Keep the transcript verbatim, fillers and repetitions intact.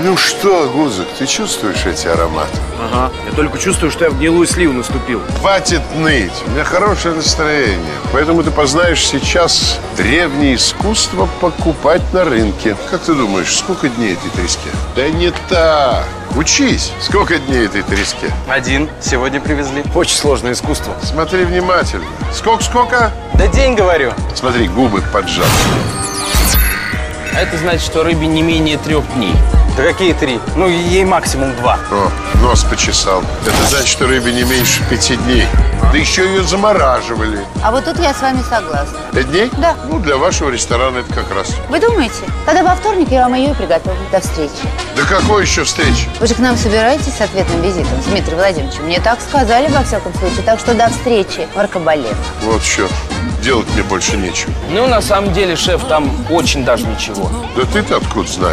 Ну что, Гузик, ты чувствуешь эти ароматы? Ага. Я только чувствую, что я в гнилую сливу наступил. Хватит ныть. У меня хорошее настроение. Поэтому ты познаешь сейчас древнее искусство покупать на рынке. Как ты думаешь, сколько дней этой треске? Да не так. Учись. Сколько дней этой треске? Один. Сегодня привезли. Очень сложное искусство. Смотри внимательно. Сколько-сколько? Да день, говорю. Смотри, губы поджаты. А это значит, что рыбе не менее трех дней. Да какие три? Ну, ей максимум два. О, нос почесал. Это значит, что рыбе не меньше пяти дней. Да еще ее замораживали. А вот тут я с вами согласна. Пять дней? Да. Ну, для вашего ресторана это как раз. Вы думаете? Тогда во вторник я вам ее и приготовлю. До встречи. Да какой еще встречи? Вы же к нам собираетесь с ответным визитом, с Дмитрием Владимировичем? Мне так сказали, во всяком случае. Так что до встречи в Аркабалет. Вот что. Делать мне больше нечего. Ну, на самом деле, шеф, там очень даже ничего. Да ты-то откуда знаешь?